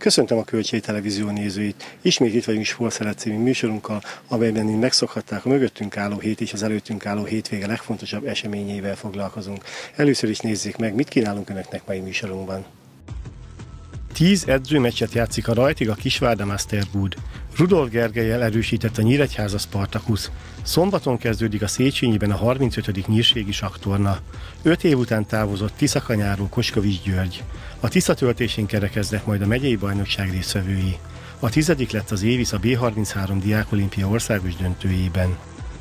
Köszöntöm a Kölcsei Televízió nézőit. Ismét itt vagyunk Sportszelet című műsorunkkal, amelyben megszokhatták a mögöttünk álló hét és az előttünk álló hétvége legfontosabb eseményeivel foglalkozunk. Először is nézzék meg, mit kínálunk önöknek mai műsorunkban. 10 edzőmeccset játszik a Rajtig a Kisvárda Masterbud. Rudolf Gergellyel erősített a Nyíregyháza Spartacus. Szombaton kezdődik a Széchenyiben a 35. nyírségi saktorna. 5 év után távozott Tiszakanyáról Koskovics György. A Tisza töltésén kerekeznek majd a megyei bajnokság résztvevői. A 10. lett az Évisz a B33 Diákolimpia országos döntőjében.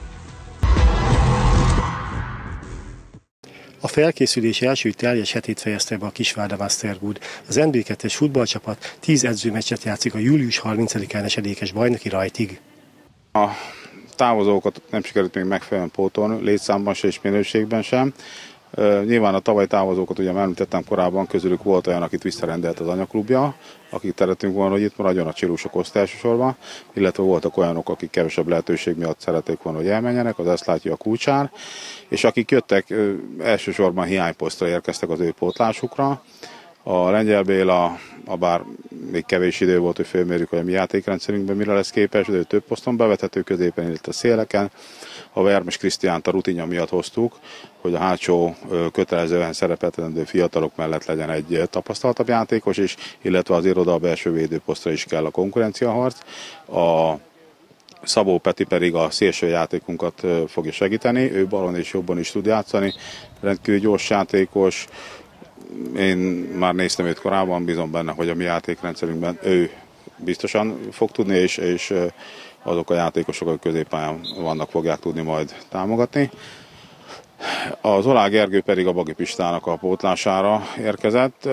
A felkészülés első teljes hetét fejezte be a Kisvárda Masterbud. Az NB2-es futballcsapat 10 edzőmeccset játszik a július 30-án esedékes bajnoki Rajtig. A távozókat nem sikerült még megfelelően pótolni, létszámban se és minőségben sem. Nyilván a tavaly távozókat, ugye már említettem korábban, közülük volt olyan, akit visszarendelt az anyaklubja, akik szeretünk volna, hogy itt maradjon, a csirúsok elsősorban, illetve voltak olyanok, akik kevesebb lehetőség miatt szerették volna, hogy elmenjenek, az ezt látja a Kulcsár, és akik jöttek, elsősorban hiányposztra érkeztek az ő pótlásukra. A Lengyel Béla, bár még kevés idő volt, hogy fölmérjük, hogy a mi játékrendszerünkben mire lesz képes, de ő több poszton bevethető, középen, illetve a széleken. A Vermes Krisztiánt a rutinja miatt hoztuk, hogy a hátsó kötelezően szerepeltetendő fiatalok mellett legyen egy tapasztaltabb játékos is, illetve az iroda a belső védőposztra is kell a konkurenciaharc. A Szabó Peti pedig a szélső játékunkat fogja segíteni, ő balon és jobban is tud játszani, rendkívül gyors játékos. Én már néztem őt korábban, bízom benne, hogy a mi játékrendszerünkben ő biztosan fog tudni, és azok a játékosok, akik középpályán vannak, fogják tudni majd támogatni. Az Olá Gergő pedig a Bagi Pistának a pótlására érkezett.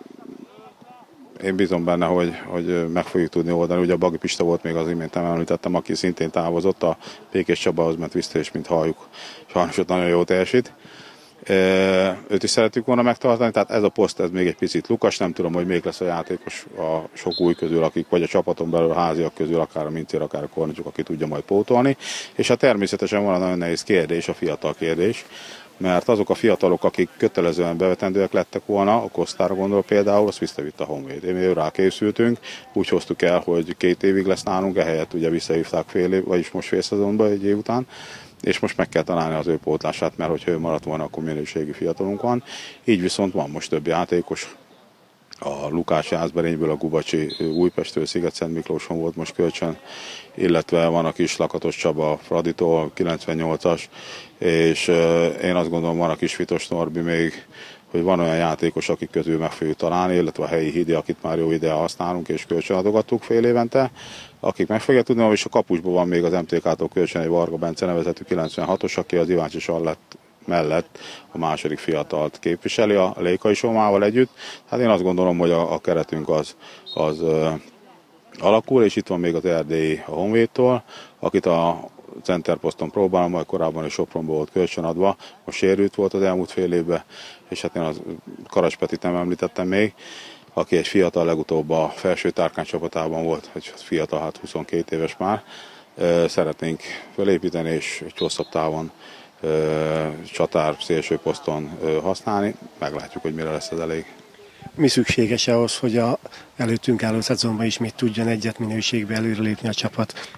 Én bízom benne, hogy meg fogjuk tudni oldani. Ugye a Bagi Pista volt még az imént említettem, aki szintén távozott, a Pékés Csabahoz ment vissza, és mint halljuk, sajnos ott nagyon jó teljesít. Őt is szeretjük volna megtartani, tehát ez a poszt ez még egy picit lukas, nem tudom, hogy még lesz a játékos a sok új közül, akik vagy a csapaton belül a háziak közül, akár a Mincér, akár a Kornicsuk, aki tudja majd pótolni. És hát természetesen van a nagyon nehéz kérdés, a fiatal kérdés, mert azok a fiatalok, akik kötelezően bevetendőek lettek volna, a Kosztára gondolok például, azt visszavitt a Honvéd. Én rákészültünk, úgy hoztuk el, hogy 2 évig lesz nálunk, ehelyett ugye visszahívták fél év, vagyis most fél szezonban, egy év után, és most meg kell találni az ő pótlását, mert hogyha ő maradt volna, akkor minőségi fiatalunk van. Így viszont van most több játékos. A Lukács Jászberényből, a Gubacsi Újpestről, Sziget-Szent Miklóson volt most kölcsön, illetve van a kis Lakatos Csaba Fraditól, 98-as, és én azt gondolom, van a kis Vitos Norbi még, hogy van olyan játékos, akik közül meg fogjuk találni, illetve a helyi Hidi, akit már jó ideje használunk, és kölcsönadogattuk fél évente, akik meg fogják tudni, és a kapusban van még az MTK-tól kölcsön egy Varga Bence nevezetű 96-os, aki az Iváncsi Sallett mellett a második fiatalt képviseli a Lékai Somával együtt. Hát én azt gondolom, hogy a keretünk az alakul, és itt van még az erdélyi a Honvédtól, akit a centerposzton próbálom, majd korábban is Sopronból volt kölcsönadva, most sérült volt az elmúlt fél évben, és hát én az Karas Petit nem említettem még, aki egy fiatal, legutóbb a felső tárkány csapatában volt, egy fiatal, hát 22 éves már. Szeretnénk felépíteni, és egy hosszabb távon csatár szélső poszton használni. Meglátjuk, hogy mire lesz ez elég. Mi szükséges ahhoz, hogy a előttünk álló szezonban ismét tudjon egyet minőségbe előrelépni a csapat?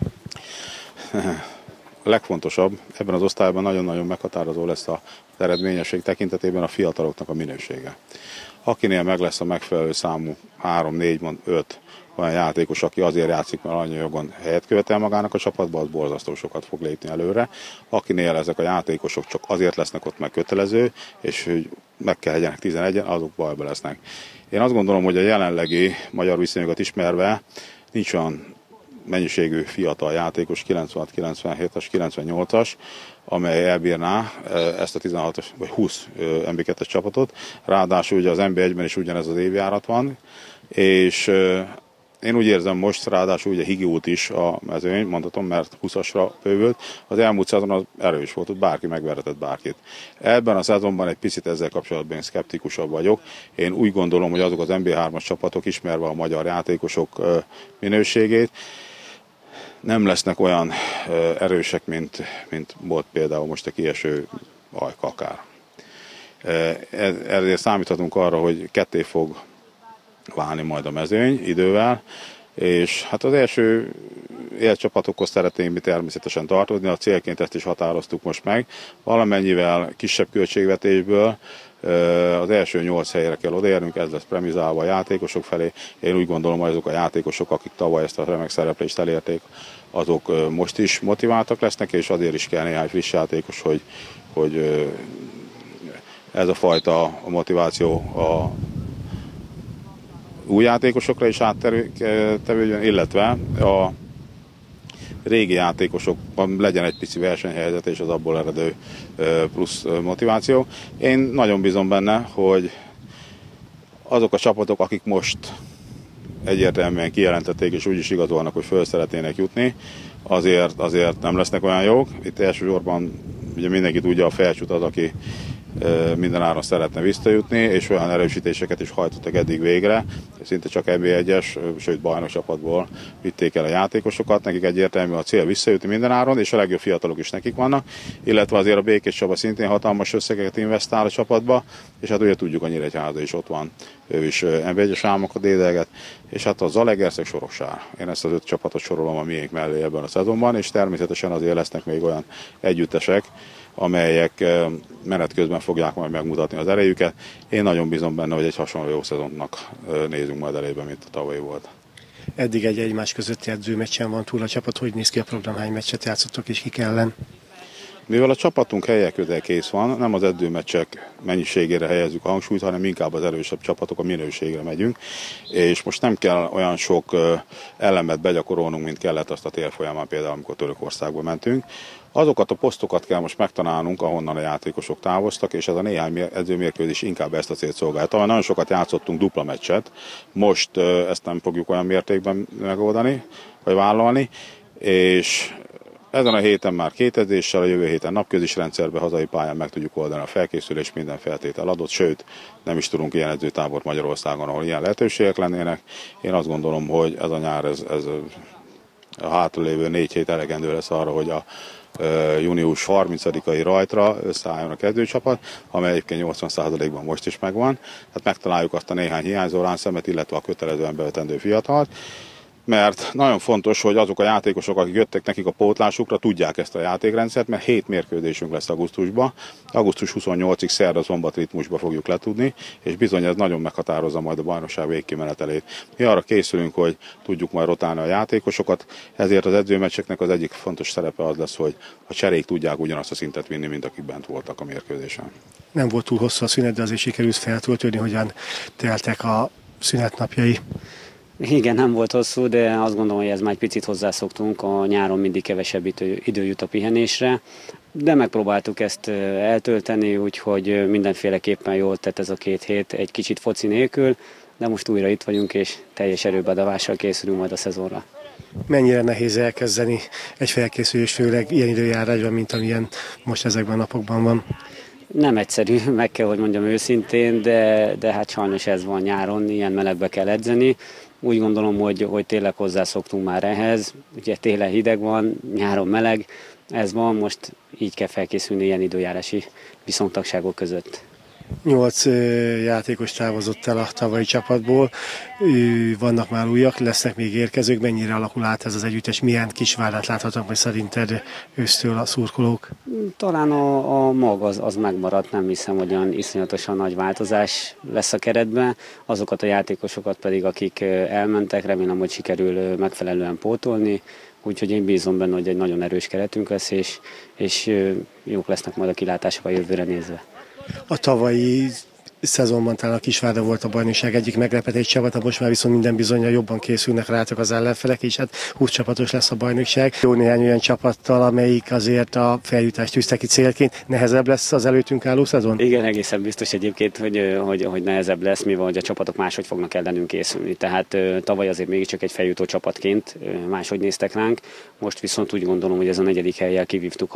A legfontosabb, ebben az osztályban nagyon-nagyon meghatározó lesz az eredményesség tekintetében a fiataloknak a minősége. Akinél meg lesz a megfelelő számú 3, 4, 5 olyan játékos, aki azért játszik, mert anyajogon helyet követel magának a csapatba, az borzasztó sokat fog lépni előre. Akinél ezek a játékosok csak azért lesznek ott meg kötelező, és hogy meg kell legyenek 11-en, azok bajba lesznek. Én azt gondolom, hogy a jelenlegi magyar viszonyokat ismerve nincs olyan mennyiségű fiatal játékos, 96, 97-es, 98-as, amely elbírná ezt a 16-as vagy 20 MB2-es csapatot. Ráadásul ugye az MB1-ben is ugyanez az évjárat van, és én úgy érzem most, ráadásul ugye Higi út is a mezőny, mondhatom, mert 20-asra bővült. Az elmúlt szezon az erős volt, ott bárki megveretett bárkit. Ebben a szezonban egy picit ezzel kapcsolatban én szkeptikusabb vagyok. Én úgy gondolom, hogy azok az MB3-as csapatok, ismerve a magyar játékosok minőségét, nem lesznek olyan erősek, mint volt például most a kieső Ajka akár. Ezért számíthatunk arra, hogy ketté fog válni majd a mezőny idővel, és hát az első élcsapatokhoz szeretnénk mi természetesen tartozni, a célként ezt is határoztuk most meg. Valamennyivel kisebb költségvetésből az első 8 helyre kell odaérnünk, ez lesz premizálva a játékosok felé. Én úgy gondolom, hogy azok a játékosok, akik tavaly ezt a remek szereplést elérték, azok most is motiváltak lesznek, és azért is kell néhány friss játékos, hogy ez a fajta motiváció a új játékosokra is áttevődjön, illetve a régi játékosokban legyen egy pici versenyhelyzet és az abból eredő plusz motiváció. Én nagyon bízom benne, hogy azok a csapatok, akik most egyértelműen kijelentették és úgy is igazolnak, hogy föl szeretnének jutni, azért nem lesznek olyan jók. Itt elsősorban ugye mindenki tudja, a Felcsút az, aki minden áron szeretne visszajutni, és olyan erősítéseket is hajtottak eddig végre, szinte csak NB1-es, sőt bajnok csapatból vitték el a játékosokat, nekik egyértelmű a cél visszajutni minden áron, és a legjobb fiatalok is nekik vannak, illetve azért a Békés Csaba szintén hatalmas összegeket investál a csapatba, és hát ugye tudjuk, a Nyíregyháza is ott van, ő is NB1-es álmokat dédelget, és hát a Zalaegerszeg, Sorokság. Én ezt az 5 csapatot sorolom a miénk mellé ebben a szezonban, és természetesen azért lesznek még olyan együttesek, amelyek menet közben fogják majd megmutatni az erejüket. Én nagyon bízom benne, hogy egy hasonló jó szezonnak nézünk majd elébe, mint a tavalyi volt. Eddig egy egymás közötti edzőmeccsen van túl a csapat, hogy néz ki a program, hány meccset játszottok és kik ellen? Mivel a csapatunk helyek közel kész van, nem az edzőmeccsek mennyiségére helyezzük a hangsúlyt, hanem inkább az erősebb csapatok, a minőségre megyünk, és most nem kell olyan sok elemet begyakorolnunk, mint kellett azt a tél folyamán, például amikor Törökországba mentünk. Azokat a posztokat kell most megtalálnunk, ahonnan a játékosok távoztak, és ez a néhány edzőmérkőzés inkább ezt a célt szolgálja. Talán nagyon sokat játszottunk dupla meccset, most ezt nem fogjuk olyan mértékben megoldani, vagy vállalni, és ezen a héten már 2 edzéssel, a jövő héten napközis rendszerben hazai pályán meg tudjuk oldani a felkészülést, minden feltétel adott, sőt nem is tudunk ilyen edzőtábort Magyarországon, ahol ilyen lehetőségek lennének. Én azt gondolom, hogy ez a nyár, ez a hátralévő 4 hét elegendő lesz arra, hogy a június 30-ai rajtra összeálljon a kezdőcsapat, amely egyébként 80%-ban most is megvan. Hát megtaláljuk azt a néhány hiányzó ráncszemet, illetve a kötelezően bevetendő fiatalt, mert nagyon fontos, hogy azok a játékosok, akik jöttek nekik a pótlásukra, tudják ezt a játékrendszert, mert 7 mérkőzésünk lesz augusztusban. Augusztus 28-ig szerda-szombat ritmusba fogjuk letudni, és bizony ez nagyon meghatározza majd a bajnokság végkimenetelét. Mi arra készülünk, hogy tudjuk majd rotálni a játékosokat, ezért az edzőmeccseknek az egyik fontos szerepe az lesz, hogy a cserék tudják ugyanazt a szintet vinni, mint akik bent voltak a mérkőzésen. Nem volt túl hosszú a szünet, de azért sikerült feltöltődni, hogyan teltek a szünetnapjai. Igen, nem volt hosszú, de azt gondolom, hogy ez már egy picit hozzászoktunk, a nyáron mindig kevesebb idő jut a pihenésre, de megpróbáltuk ezt eltölteni, úgyhogy mindenféleképpen jól tett ez a 2 hét, egy kicsit foci nélkül, de most újra itt vagyunk, és teljes erőbeadással készülünk majd a szezonra. Mennyire nehéz elkezdeni egy felkészülés, főleg ilyen időjárásban, mint amilyen most ezekben a napokban van? Nem egyszerű, meg kell, hogy mondjam őszintén, de hát sajnos ez van nyáron, ilyen melegbe kell edzeni. Úgy gondolom, hogy tényleg hozzászoktunk már ehhez. Ugye télen hideg van, nyáron meleg, ez van, most így kell felkészülni ilyen időjárási viszontagságok között. 8 játékos távozott el a tavalyi csapatból, vannak már újak, lesznek még érkezők, mennyire alakul át ez az együttes, milyen Kisvárdát láthatok majd szerinted ősztől a szurkolók? Talán a mag az megmaradt, nem hiszem, hogy olyan iszonyatosan nagy változás lesz a keretben, azokat a játékosokat pedig, akik elmentek, remélem, hogy sikerül megfelelően pótolni, úgyhogy én bízom benne, hogy egy nagyon erős keretünk lesz, és jók lesznek majd a kilátások a jövőre nézve. A tavalyi szezonban talán a Kisvárda volt a bajnokság egyik meglepetés csapata, most már viszont minden bizonnyal jobban készülnek rátok az ellenfelek, és hát 20 csapatos lesz a bajnokság. Jó néhány olyan csapattal, amelyik azért a feljutást tűzte ki célként. Nehezebb lesz az előttünk álló szezon? Igen, egészen biztos egyébként, hogy nehezebb lesz, mivel hogy a csapatok máshogy fognak ellenünk készülni. Tehát tavaly azért mégiscsak egy feljutó csapatként máshogy néztek ránk. Most viszont úgy gondolom, hogy ez a 4. hellyel kivívtuk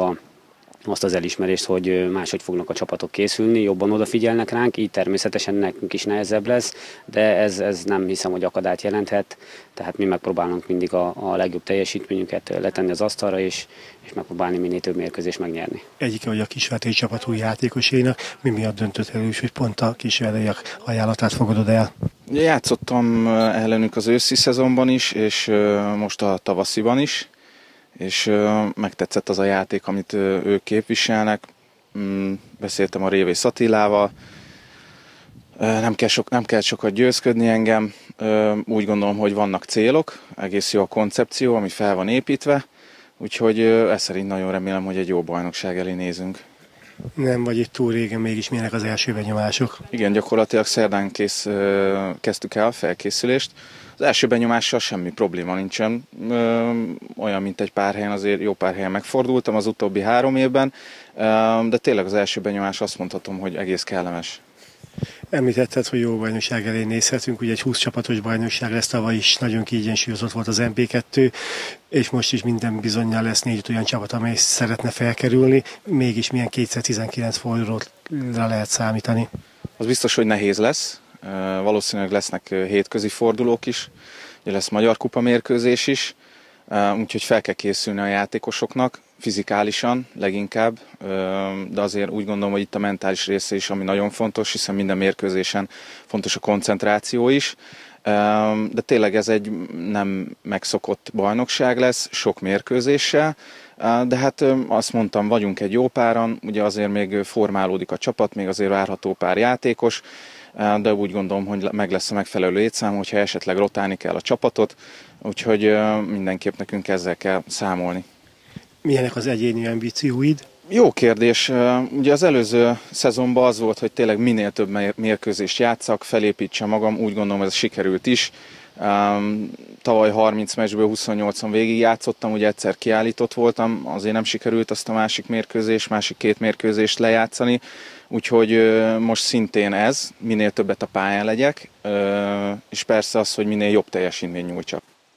azt az elismerést, hogy máshogy fognak a csapatok készülni, jobban odafigyelnek ránk, így természetesen nekünk is nehezebb lesz, de ez nem hiszem, hogy akadályt jelenthet, tehát mi megpróbálunk mindig a legjobb teljesítményünket letenni az asztalra, és megpróbálni minél több mérkőzést megnyerni. Egyike vagy a kisvárdai csapat új játékosének, mi miatt döntött el is, hogy pont a kisvárdaiak ajánlatát fogadod el? Játszottam ellenük az őszi szezonban is, és most a tavasziban is, és megtetszett az a játék, amit ők képviselnek. Beszéltem a Révész Attilával, nem kell sokat győzködni engem, úgy gondolom, hogy vannak célok, egész jó a koncepció, ami fel van építve, úgyhogy ezt szerint nagyon remélem, hogy egy jó bajnokság elé nézünk. Nem vagy itt túl régen, mégis milyenek az első benyomások? Igen, gyakorlatilag szerdán kezdtük el a felkészülést. Az első benyomással semmi probléma nincsen. Olyan, mint egy pár helyen, azért jó pár helyen megfordultam az utóbbi 3 évben, de tényleg az első benyomás azt mondhatom, hogy egész kellemes. Említetted, hogy jó bajnokság elé nézhetünk, ugye egy 20 csapatos bajnokság lesz, tavaly is nagyon kiegyensúlyozott volt az MB2, és most is minden bizonnyal lesz 4 olyan csapat, amely szeretne felkerülni, mégis milyen 2019 fordulóra lehet számítani? Az biztos, hogy nehéz lesz, valószínűleg lesznek hétközi fordulók is, ugye lesz Magyar Kupa mérkőzés is, úgyhogy fel kell készülni a játékosoknak, fizikálisan leginkább, de azért úgy gondolom, hogy itt a mentális része is, ami nagyon fontos, hiszen minden mérkőzésen fontos a koncentráció is, de tényleg ez egy nem megszokott bajnokság lesz, sok mérkőzéssel, de hát azt mondtam, vagyunk egy jó páran, ugye azért még formálódik a csapat, még azért várható pár játékos, de úgy gondolom, hogy meg lesz a megfelelő létszám, hogyha esetleg rotálni kell a csapatot, úgyhogy mindenképp nekünk ezzel kell számolni. Milyenek az egyéni ambícióid? Jó kérdés. Ugye az előző szezonban az volt, hogy tényleg minél több mérkőzést játszak, felépítsem magam, úgy gondolom, ez sikerült is. Tavaly 30 meccsből 28-on végig játszottam, ugye egyszer kiállított voltam, azért nem sikerült azt a másik 2 mérkőzést lejátszani, úgyhogy most szintén ez, minél többet a pályán legyek, és persze az, hogy minél jobb teljesítmény nyújtsak.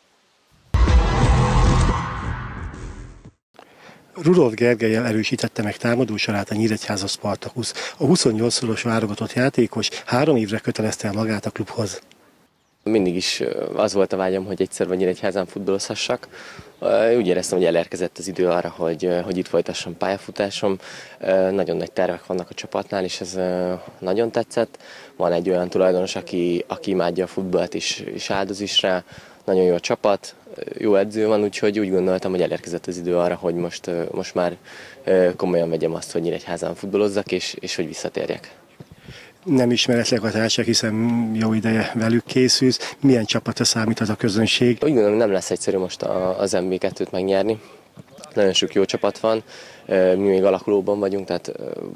Rudolf Gergellyel erősítette meg támadósorát a Nyíregyháza Spartakusz. A 28-szoros válogatott játékos 3 évre kötelezte el magát a klubhoz. Mindig is az volt a vágyam, hogy egyszer vagy Nyíregyházán futballozhassak. Úgy éreztem, hogy elérkezett az idő arra, hogy itt folytassam pályafutásom. Nagyon nagy tervek vannak a csapatnál, és ez nagyon tetszett. Van egy olyan tulajdonos, aki imádja a futballt és áldoz is rá. Nagyon jó a csapat, jó edző van, úgyhogy úgy gondoltam, hogy elérkezett az idő arra, hogy most már komolyan vegyem azt, hogy Nyíregyházán futballozzak, és hogy visszatérjek. Nem ismeretlek a társak, hiszen jó ideje velük készülsz. Milyen csapatra számíthat a közönség? Úgy gondolom, nem lesz egyszerű most az MB2-t megnyerni. Nagyon sok jó csapat van, mi még alakulóban vagyunk, tehát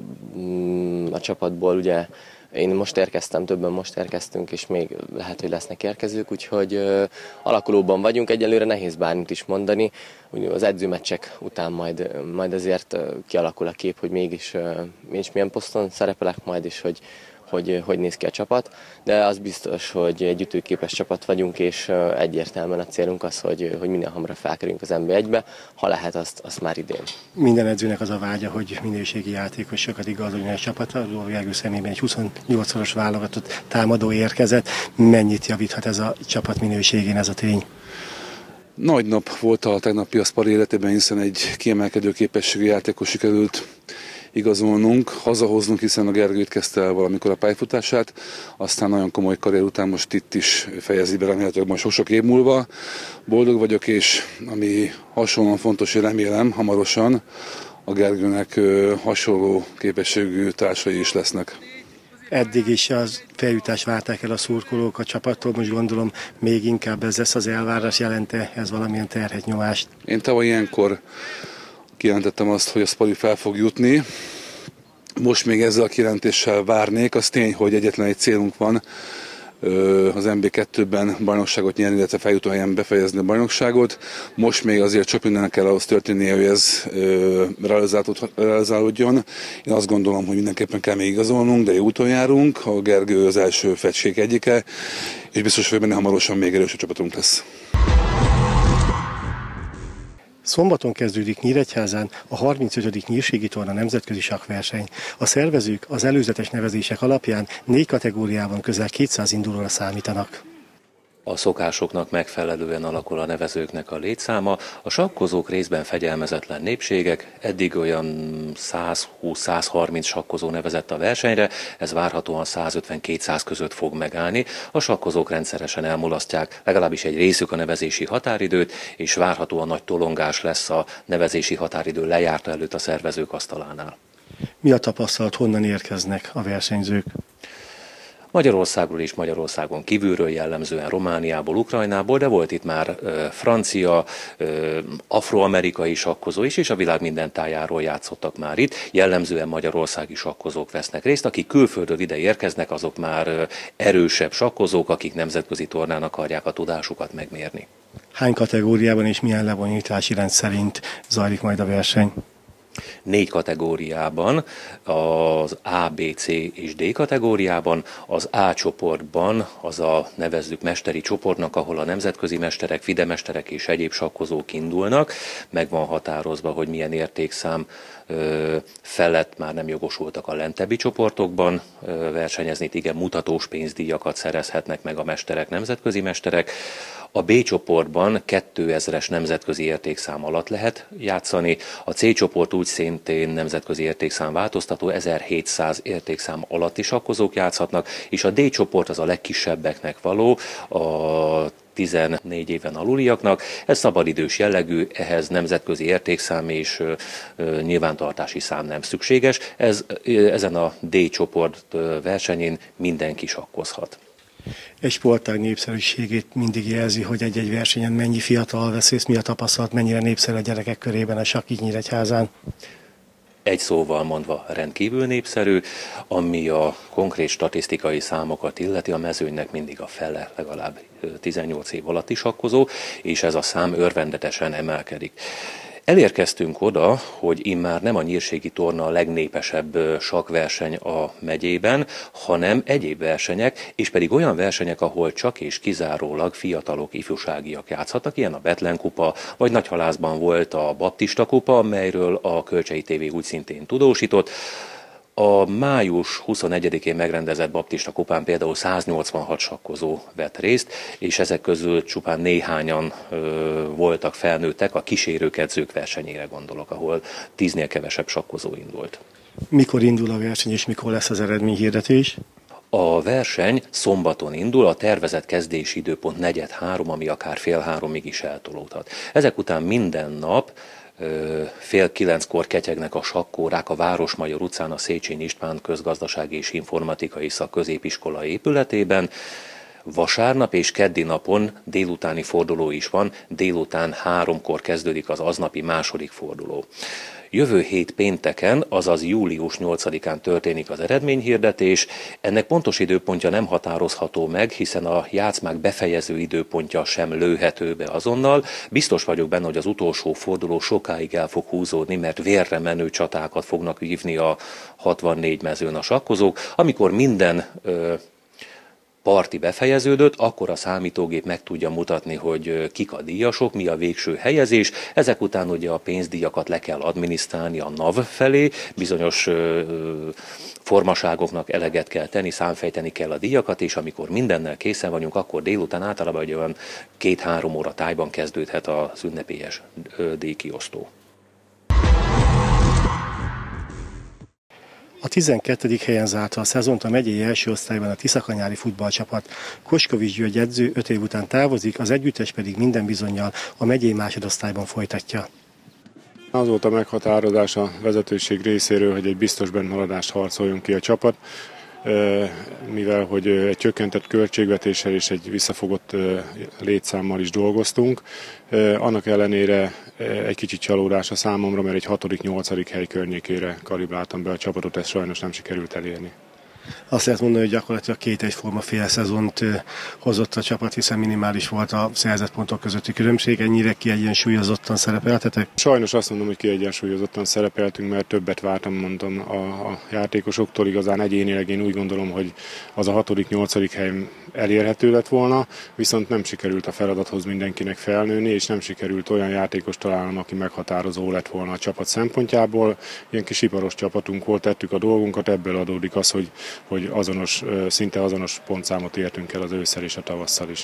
a csapatból ugye én most érkeztem, többen most érkeztünk, és még lehet, hogy lesznek érkezők, úgyhogy alakulóban vagyunk, egyelőre nehéz bármit is mondani. Az edzőmeccsek után majd azért kialakul a kép, hogy mégis milyen poszton szerepelek majd, és hogy néz ki a csapat, de az biztos, hogy egy ütőképes csapat vagyunk, és egyértelműen a célunk az, hogy minél hamarabb felkerülünk az NB1-be, ha lehet, azt már idén. Minden edzőnek az a vágya, hogy minőségi játékosokat igazoljon a csapatra. Rudolf Gergő szemében egy 28-szoros válogatott támadó érkezett. Mennyit javíthat ez a csapat minőségén ez a tény? Nagy nap volt a tegnapi a Spari életében, hiszen egy kiemelkedő képességű játékos sikerült igazolnunk, hazahoznunk, hiszen a Gergő itt kezdte el valamikor a pályafutását, aztán nagyon komoly karrier után most itt is fejezi be, remélhetőleg majd sok év múlva. Boldog vagyok, és ami hasonlóan fontos, hogy remélem hamarosan a Gergőnek hasonló képességű társai is lesznek. Eddig is az feljutást várták el a szurkolók a csapattól, most gondolom még inkább ez lesz az elvárás, jelente ez valamilyen terhet, nyomást? Én tavaly ilyenkor kijelentettem azt, hogy a Spari fel fog jutni. Most még ezzel a kijelentéssel várnék. Az tény, hogy egyetlen egy célunk van az MB2-ben bajnokságot nyerni, illetve feljutó helyen befejezni a bajnokságot. Most még azért csak mindennek kell ahhoz történnie, hogy ez realizálódjon. Én azt gondolom, hogy mindenképpen kell még igazolnunk, de jó úton járunk. A Gergő az első fedtség egyike, és biztos, hogy benne hamarosan még erősebb csapatunk lesz. Szombaton kezdődik Nyíregyházán a 35. Nyírségi Torna nemzetközi sakkverseny. A szervezők az előzetes nevezések alapján 4 kategóriában közel 200 indulóra számítanak. A szokásoknak megfelelően alakul a nevezőknek a létszáma. A sakkozók részben fegyelmezetlen népségek, eddig olyan 120-130 sakkozó nevezett a versenyre, ez várhatóan 150-200 között fog megállni. A sakkozók rendszeresen elmulasztják legalábbis egy részük a nevezési határidőt, és várhatóan nagy tolongás lesz a nevezési határidő lejárta előtt a szervezők asztalánál. Mi a tapasztalat, honnan érkeznek a versenyzők? Magyarországról és Magyarországon kívülről, jellemzően Romániából, Ukrajnából, de volt itt már francia, afroamerikai sakkozó is, és a világ minden tájáról játszottak már itt. Jellemzően magyarországi sakkozók vesznek részt, akik külföldről ide érkeznek, azok már erősebb sakkozók, akik nemzetközi tornán akarják a tudásukat megmérni. Hány kategóriában és milyen lebonyolítási rend szerint zajlik majd a verseny? 4 kategóriában, az A, B, C és D kategóriában, az A csoportban, az a nevezzük mesteri csoportnak, ahol a nemzetközi mesterek, FIDE mesterek és egyéb sakkozók indulnak, meg van határozva, hogy milyen értékszám felett már nem jogosultak a lentebbi csoportokban versenyezni, igen, mutatós pénzdíjakat szerezhetnek meg a mesterek, nemzetközi mesterek. A B csoportban 2000-es nemzetközi értékszám alatt lehet játszani, a C csoport úgy szintén nemzetközi értékszám változtató, 1700 értékszám alatti sakkozók játszhatnak, és a D csoport az a legkisebbeknek való, a 14 éven aluliaknak. Ez szabadidős jellegű, ehhez nemzetközi értékszám és nyilvántartási szám nem szükséges. Ezen a D csoport versenyén mindenki sakkozhat. Egy sportág népszerűségét mindig jelzi, hogy egy-egy versenyen mennyi fiatal vesz részt, mi a tapasztalat, mennyire népszerű a gyerekek körében a sakk itt Nyíregyházán? Egy szóval mondva rendkívül népszerű, ami a konkrét statisztikai számokat illeti, a mezőnynek mindig a fele, legalább 18 év alatti sakkozó, és ez a szám örvendetesen emelkedik. Elérkeztünk oda, hogy immár nem a nyírségi torna a legnépesebb sakkverseny a megyében, hanem egyéb versenyek, és pedig olyan versenyek, ahol csak és kizárólag fiatalok, ifjúságiak játszhatnak, ilyen a Bethlen kupa, vagy Nagyhalászban volt a Baptista kupa, amelyről a Kölcsei TV úgy szintén tudósított. A május 21-én megrendezett Baptista kupán például 186 sakkozó vett részt, és ezek közül csupán néhányan voltak felnőttek, a kísérők-edzők versenyére gondolok, ahol 10-nél kevesebb sakkozó indult. Mikor indul a verseny, és mikor lesz az eredményhirdetés? A verseny szombaton indul, a tervezett kezdési időpont 4:30, ami akár 8:30-ig is eltolódhat. Ezek után minden nap 8:30-kor ketyegnek a sakkórák a Városmajor utcán a Széchenyi István Közgazdasági és Informatikai Szakközépiskola épületében. Vasárnap és keddi napon délutáni forduló is van, délután 3-kor kezdődik az aznapi második forduló. Jövő hét pénteken, azaz július 8-án történik az eredményhirdetés. Ennek pontos időpontja nem határozható meg, hiszen a játszmák befejező időpontja sem lőhető be azonnal. Biztos vagyok benne, hogy az utolsó forduló sokáig el fog húzódni, mert vérre menő csatákat fognak vívni a 64 mezőn a sakkozók. Amikor minden parti befejeződött, akkor a számítógép meg tudja mutatni, hogy kik a díjasok, mi a végső helyezés. Ezek után ugye a pénzdíjakat le kell adminisztrálni a NAV felé, bizonyos formaságoknak eleget kell tenni, számfejteni kell a díjakat, és amikor mindennel készen vagyunk, akkor délután általában egy olyan 2-3 óra tájban kezdődhet az ünnepélyes díjkiosztó. A 12. helyen zárta a szezont a megyei első osztályban a Tiszakanyári futballcsapat. Koskovics György edző 5 év után távozik, az együttes pedig minden bizonnyal a megyei másodosztályban folytatja. Az volt a meghatározás a vezetőség részéről, hogy egy biztos bennmaradást harcoljon ki a csapat, mivel hogy egy csökkentett költségvetéssel és egy visszafogott létszámmal is dolgoztunk. Annak ellenére egy kicsit csalódás a számomra, mert egy 6.-8. hely környékére kalibráltam be a csapatot, ezt sajnos nem sikerült elérni. Azt lehet mondani, hogy gyakorlatilag 2 egyforma fél szezont hozott a csapat, hiszen minimális volt a szerzett pontok közötti különbség. Ennyire kiegyensúlyozottan szerepeltetek? Sajnos azt mondom, hogy kiegyensúlyozottan szerepeltünk, mert többet vártam, mondom, a játékosoktól. Igazán egyénileg én úgy gondolom, hogy az a 6.-8. hely elérhető lett volna, viszont nem sikerült a feladathoz mindenkinek felnőni, és nem sikerült olyan játékos találnom, aki meghatározó lett volna a csapat szempontjából. Ilyen kis iparos csapatunk volt, tettük a dolgunkat, ebből adódik az, hogy szinte azonos pontszámot értünk el az ősszel és a tavasszal is.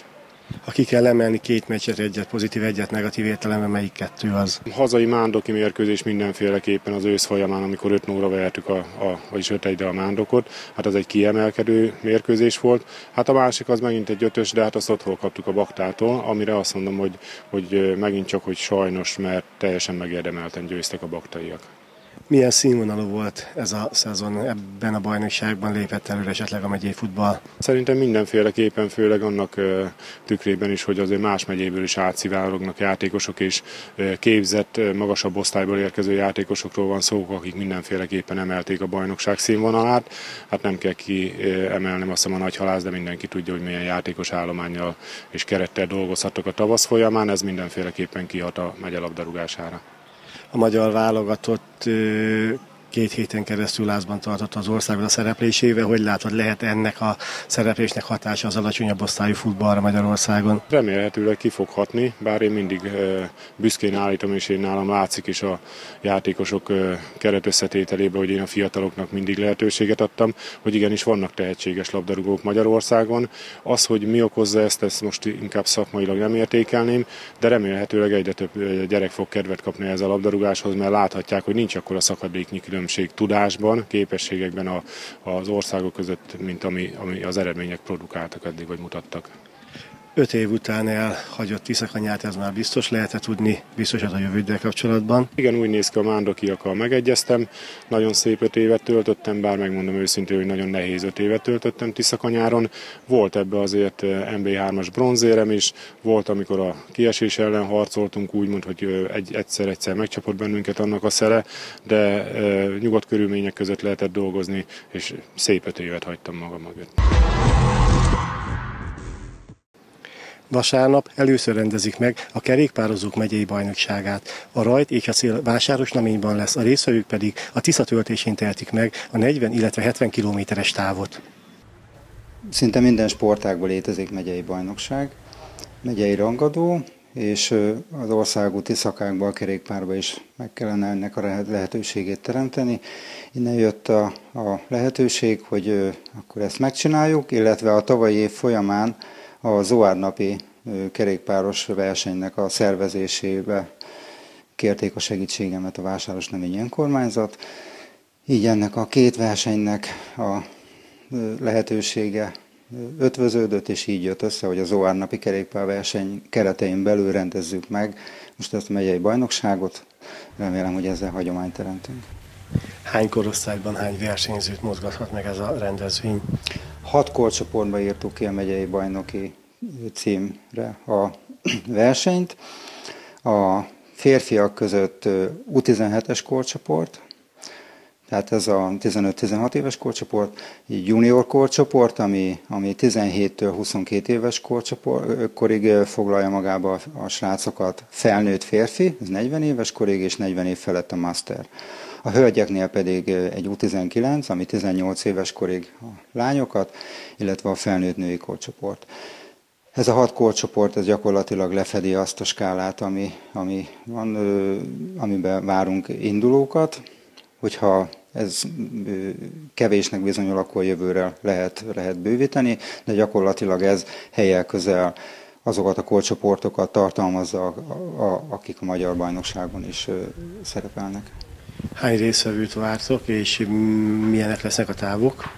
Ha ki kell emelni két meccset, egyet pozitív, egyet negatív értelemben, melyik kettő az? Hazai Mándoki mérkőzés mindenféleképpen az ősz folyamán, amikor 5-0-ra vertük vagyis 5-1-re a Mándokot, hát az egy kiemelkedő mérkőzés volt. Hát a másik az megint egy 5-ös, de hát azt otthon kaptuk a Baktától, amire azt mondom, hogy megint csak, hogy sajnos, mert teljesen megérdemelten győztek a baktaiak. Milyen színvonalú volt ez a szezon, ebben a bajnokságban lépett előre esetleg a megyei futball? Szerintem mindenféleképpen, főleg annak tükrében is, hogy azért más megyéből is átszivárognak játékosok, és képzett, magasabb osztályból érkező játékosokról van szó, akik mindenféleképpen emelték a bajnokság színvonalát. Hát nem kell kiemelnem azt a nagy halász, de mindenki tudja, hogy milyen játékos állománnyal és kerettel dolgozhattak a tavasz folyamán, ez mindenféleképpen kihat a megye labdarúgására. A magyar válogatott 2 héten keresztül lázban tartotta az országot a szereplésével. Hogy látod, lehet ennek a szereplésnek hatása az alacsonyabb osztályú futballra Magyarországon? Remélhetőleg ki fog hatni, bár én mindig büszkén állítom, és én nálam látszik is a játékosok keretösszetételében, hogy én a fiataloknak mindig lehetőséget adtam, hogy igenis vannak tehetséges labdarúgók Magyarországon. Az, hogy mi okozza ezt most inkább szakmailag nem értékelném, de remélhetőleg egyre több gyerek fog kedvet kapni ez a labdarúgáshoz, mert láthatják, hogy nincs akkora szakadéknyi különbség tudásban, képességekben az országok között, mint ami az eredmények produkáltak eddig, vagy mutattak. 5 év után elhagyott Tiszakanyát, ez már biztos lehet tudni, biztos a jövőddel kapcsolatban. Igen, úgy néz ki, a mándokiakkal megegyeztem, nagyon szép 5 évet töltöttem, bár megmondom őszintén, hogy nagyon nehéz 5 évet töltöttem Tiszakanyáron. Volt ebbe azért MB3-as bronzérem is, volt, amikor a kiesés ellen harcoltunk, úgymond, hogy egyszer megcsapott bennünket annak a szele, de nyugodt körülmények között lehetett dolgozni, és szép 5 évet hagytam magam mögött. Vasárnap először rendezik meg a kerékpározók megyei bajnokságát. A rajt és a cél Vásárosnaményban lesz, a résztvevők pedig a Tisza töltésén tehetik meg a 40, illetve 70 kilométeres távot. Szinte minden sportágban létezik megyei bajnokság, megyei rangadó, és az országúti szakákban, a kerékpárban is meg kellene ennek a lehetőségét teremteni. Innen jött a lehetőség, hogy akkor ezt megcsináljuk, illetve a tavalyi év folyamán a Zoárnapi kerékpáros versenynek a szervezésébe kérték a segítségemet a Vásárosnaményi Önkormányzat. Így ennek a 2 versenynek a lehetősége ötvöződött, és így jött össze, hogy a Zoárnapi kerékpárverseny keretein belül rendezzük meg most ezt a megyei bajnokságot. Remélem, hogy ezzel hagyományt teremtünk. Hány korosztályban, hány versenyzőt mozgathat meg ez a rendezvény? 6 korcsoportba írtuk ki a megyei bajnoki címre a versenyt. A férfiak között U17-es korcsoport, tehát ez a 15-16 éves korcsoport, egy junior korcsoport, ami 17-től 22 éves korig foglalja magába a srácokat, felnőtt férfi, ez 40 éves korig, és 40 év felett a master. A hölgyeknél pedig egy U19, ami 18 éves korig a lányokat, illetve a felnőtt női korcsoport. Ez a 6 korcsoport ez gyakorlatilag lefedi azt a skálát, ami van, amiben várunk indulókat. Hogyha ez kevésnek bizonyul, akkor jövőre lehet bővíteni, de gyakorlatilag ez hellyel közel azokat a korcsoportokat tartalmazza, akik a magyar bajnokságon is szerepelnek. Hány résztvevőt vártok, és milyenek lesznek a távok?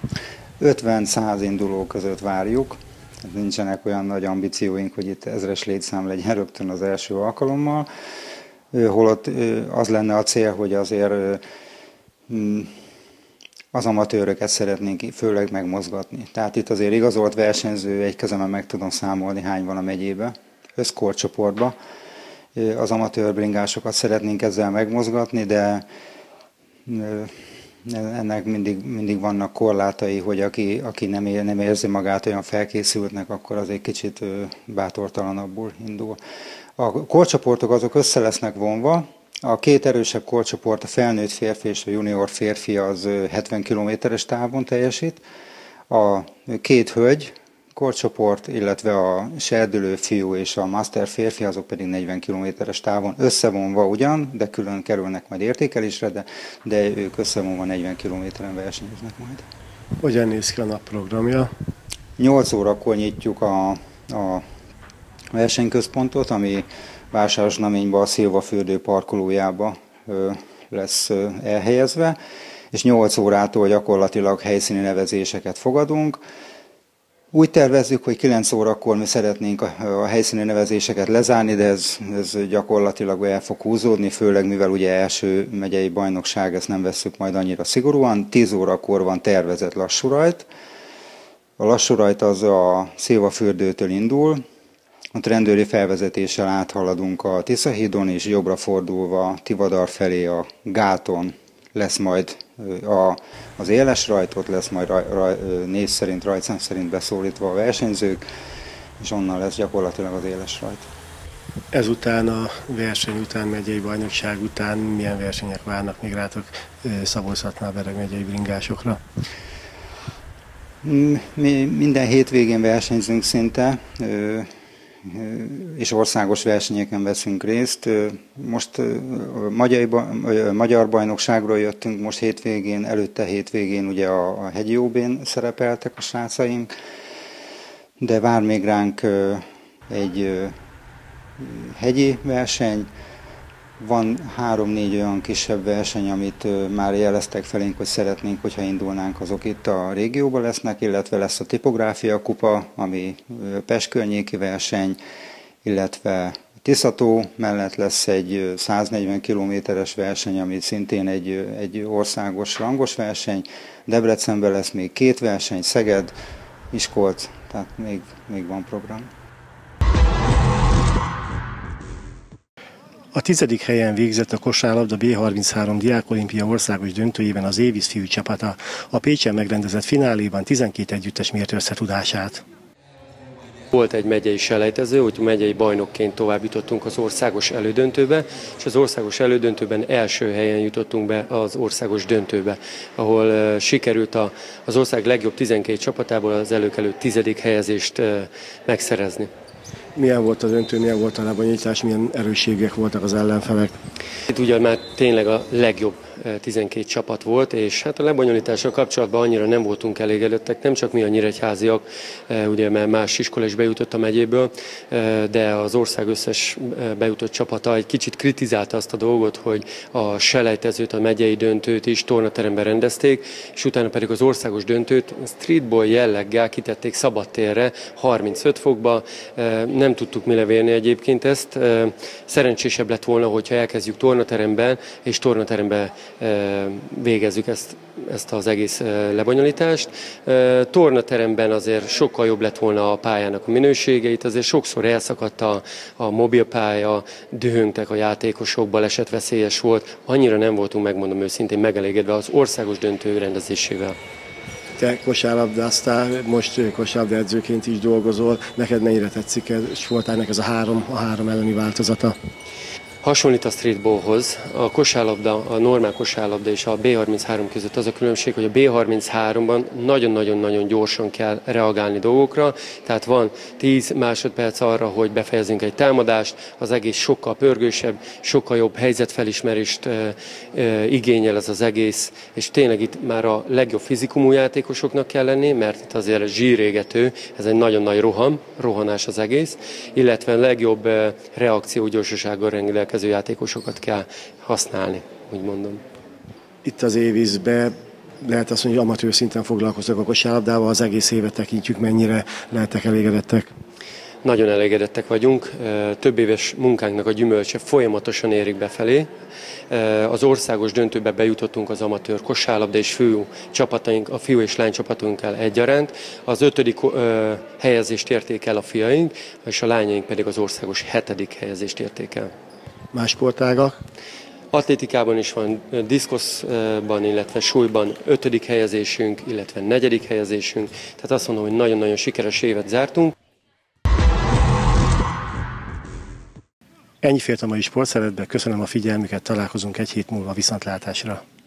50-100 induló között várjuk. Nincsenek olyan nagy ambícióink, hogy itt 1000-es létszám legyen rögtön az első alkalommal. Holott az lenne a cél, hogy azért az amatőröket szeretnénk főleg megmozgatni. Tehát itt azért igazolt versenyző, egy kezemben meg tudom számolni, hány van a megyébe, összkorcsoportba. Az amatőr bringásokat szeretnénk ezzel megmozgatni, de ennek mindig vannak korlátai, hogy aki nem érzi magát olyan felkészültnek, akkor az egy kicsit bátortalanabbul indul. A korcsoportok azok össze lesznek vonva. A 2 erősebb korcsoport, a felnőtt férfi és a junior férfi az 70 kilométeres távon teljesít. A 2 hölgy korcsoport, illetve a serdülő fiú és a master férfi, azok pedig 40 kilométeres távon összevonva ugyan, de külön kerülnek majd értékelésre, de ők összevonva 40 kilométeren versenyeznek majd. Hogyan néz ki a nap programja? 8 órakor nyitjuk versenyközpontot, ami Vásárosnaményban a Szilvafürdő parkolójába lesz elhelyezve, és 8 órától gyakorlatilag helyszíni nevezéseket fogadunk. Úgy tervezzük, hogy 9 órakor mi szeretnénk a helyszíni nevezéseket lezárni, de ez gyakorlatilag el fog húzódni, főleg mivel ugye első megyei bajnokság, ezt nem vesszük majd annyira szigorúan. 10 órakor van tervezett lassúrajt. A lassúrajt az a Szilvafürdőtől indul, ott rendőri felvezetéssel áthaladunk a Tiszahídon, és jobbra fordulva Tivadar felé a gáton lesz majd az éles rajt, ott lesz majd név szerint, rajtszám szerint beszólítva a versenyzők, és onnan lesz gyakorlatilag az éles rajt. Ezután a verseny után, megyei bajnokság után milyen versenyek várnak még rátok Szabolcs-Szatmár-Bereg megyei bringásokra? Mi minden hétvégén versenyzünk szinte, és országos versenyeken veszünk részt. Most magyar bajnokságról jöttünk most hétvégén, előtte hétvégén ugye a hegyi OB-n szerepeltek a srácaink, de vár még ránk egy hegyi verseny, van 3-4 olyan kisebb verseny, amit már jeleztek felénk, hogy szeretnénk, hogyha indulnánk, azok itt a régióban lesznek, illetve lesz a tipográfia kupa, ami Pest környéki verseny, illetve Tiszató mellett lesz egy 140 kilométeres verseny, ami szintén egy országos rangos verseny. Debrecenben lesz még 2 verseny, Szeged, Miskolc, tehát még van program. A 10. helyen végzett a kosárlabda B33 diákolimpia országos döntőjében az Évisz fiú csapata. A Pécsen megrendezett fináléban 12 együttes mért összetudását. Volt egy megyei selejtező, hogy megyei bajnokként tovább jutottunk az országos elődöntőbe, és az országos elődöntőben első helyen jutottunk be az országos döntőbe, ahol sikerült az ország legjobb 12 csapatából az előkelő 10. helyezést megszerezni. Milyen volt a döntő, milyen volt a lebonyolítás, milyen erősségek voltak az ellenfelek? Itt ugye már tényleg a legjobb 12 csapat volt, és hát a lebonyolítással kapcsolatban annyira nem voltunk elégedettek, nem csak mi a nyíregyháziak, ugye mert más iskola is bejutott a megyéből, de az ország összes bejutott csapata egy kicsit kritizálta azt a dolgot, hogy a selejtezőt, a megyei döntőt is tornateremben rendezték, és utána pedig az országos döntőt streetball jelleggel kitették szabadtérre, 35 fokba, nem tudtuk mi levélni egyébként ezt. Szerencsésebb lett volna, hogyha elkezdjük tornateremben, és tornateremben végezzük ezt az egész lebonyolítást. Tornateremben azért sokkal jobb lett volna a pályának a minőségeit, azért sokszor elszakadt a mobilpálya, dühöngtek a játékosok, balesetveszélyes volt. Annyira nem voltunk, megmondom őszintén, megelégedve az országos döntő rendezésével. Te kosárlabdáztál, most kosárlabda edzőként is dolgozol. Neked mennyire tetszik ez, sportának ez a három elleni változata? Hasonlít a streetballhoz. A kosárlabda, a normál kosárlabda és a B33 között az a különbség, hogy a B33-ban nagyon-nagyon gyorsan kell reagálni dolgokra, tehát van 10 másodperc arra, hogy befejezünk egy támadást, az egész sokkal pörgősebb, sokkal jobb helyzetfelismerést igényel ez az egész, és tényleg itt már a legjobb fizikumú játékosoknak kell lenni, mert itt azért zsírégető, ez egy nagyon nagy rohanás az egész, illetve a legjobb reakciógyorsasággal rendelkező játékosokat kell használni, úgy mondom. Itt az Éviszbe lehet azt mondani, hogy amatőr szinten foglalkoztak a kosárlabdával, az egész évet tekintjük, mennyire lehettek elégedettek? Nagyon elégedettek vagyunk, több éves munkánknak a gyümölcse folyamatosan érik befelé. Az országos döntőbe bejutottunk az amatőr kosárlabda és fiú csapataink, a fiú és lány csapatunkkal egyaránt. Az 5. helyezést érték el a fiaink, és a lányaink pedig az országos 7. helyezést érték el. Más sportágak? Atlétikában is van, diszkoszban, illetve súlyban 5. helyezésünk, illetve 4. helyezésünk. Tehát azt mondom, hogy nagyon-nagyon sikeres évet zártunk. Ennyi fért a mai sportszeretbe, köszönöm a figyelmüket, találkozunk egy hét múlva, viszontlátásra.